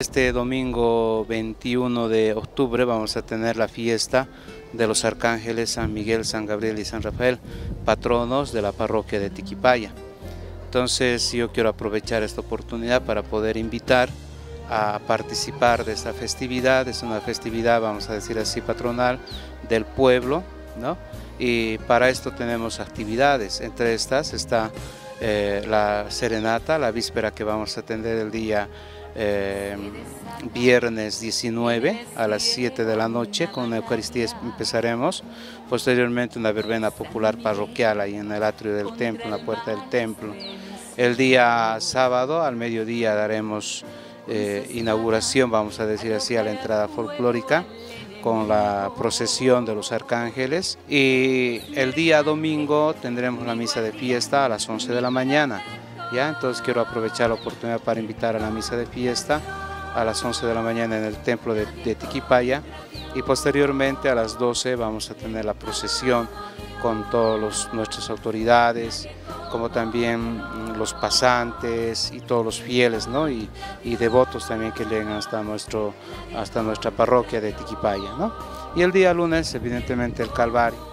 Este domingo 21 de octubre vamos a tener la fiesta de los arcángeles San Miguel, San Gabriel y San Rafael, patronos de la parroquia de Tiquipaya. Entonces yo quiero aprovechar esta oportunidad para poder invitar a participar de esta festividad. Es una festividad, vamos a decir así, patronal del pueblo, ¿no? Y para esto tenemos actividades. Entre estas está la serenata, la víspera que vamos a tener el día viernes 19 a las 7 de la noche. Con la Eucaristía empezaremos, posteriormente una verbena popular parroquial ahí en el atrio del templo, en la puerta del templo. El día sábado al mediodía daremos inauguración, vamos a decir así, a la entrada folclórica con la procesión de los arcángeles, y el día domingo tendremos la misa de fiesta a las 11 de la mañana. ¿Ya? Entonces quiero aprovechar la oportunidad para invitar a la misa de fiesta a las 11 de la mañana en el templo de Tiquipaya, y posteriormente a las 12 vamos a tener la procesión con todas nuestras autoridades, como también los pasantes y todos los fieles, ¿no? y devotos también que llegan hasta nuestra parroquia de Tiquipaya, ¿no? Y el día lunes, evidentemente, el Calvario.